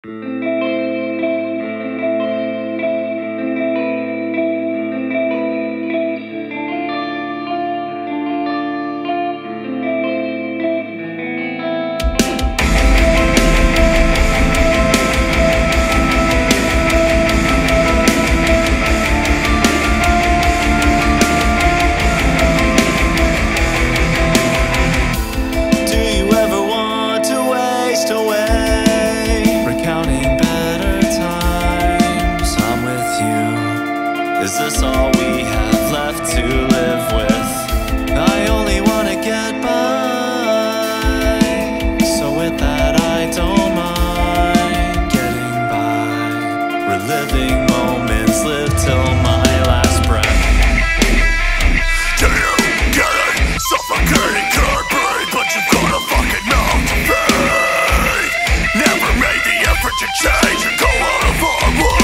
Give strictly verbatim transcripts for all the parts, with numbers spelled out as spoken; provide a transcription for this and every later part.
Is this all we have left to live with? I only wanna get by, so with that I don't mind getting by, reliving moments lived till my last breath. Do you get it? Suffocating can't breathe, but you've got a fucking mouth to feed. Never made the effort to change and go out of our way.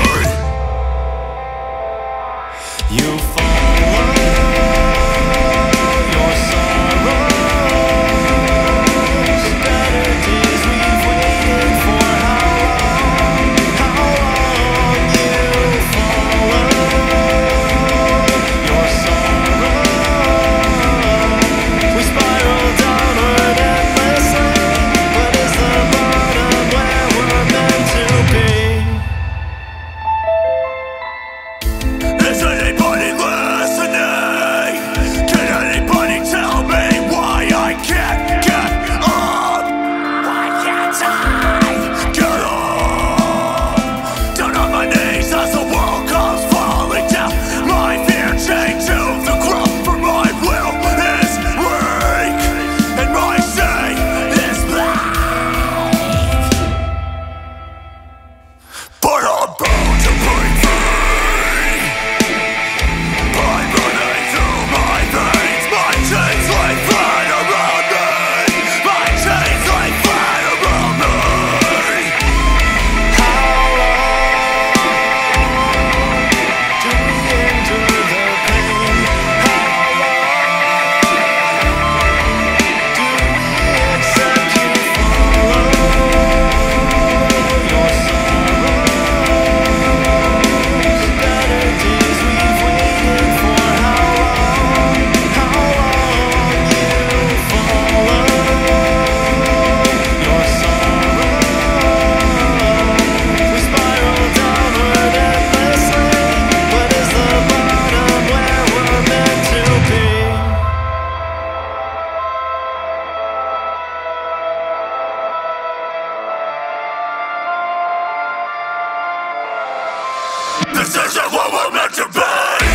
You follow your sorrows, the better days we've waited for. How long, how long? You follow your sorrows. We spiral downward endlessly, but is the bottom where we're meant to be? Is anybody listening? Can anybody tell me why I can't get up? Why can't I get up? Down on my knees as the world comes falling down. My fear chained to the ground, for my will is weak and my say is black. But I'm bound to break free. I'm running through my veins. My chains lay flat around me. My chains lay flat around me. How long do we endure the pain? How long do we accept you follow your sorrows? The better days we've waited for. How long, how long? You follow your sorrows. We spiral downward endlessly, but is the bottom where we're meant to be? This isn't what we're meant to be.